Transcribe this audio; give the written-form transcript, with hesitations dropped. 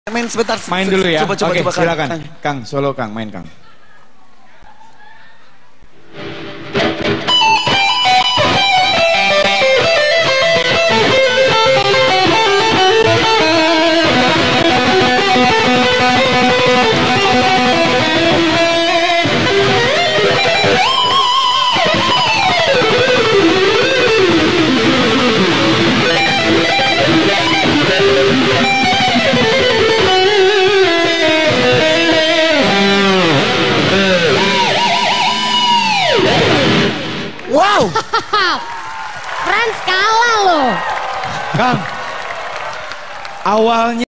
Main sebentar. Main dulu ya. Coba Oke, Kang. silakan. Kang, solo Kang, main Kang. Wow. Keren skala loh. Kang, awalnya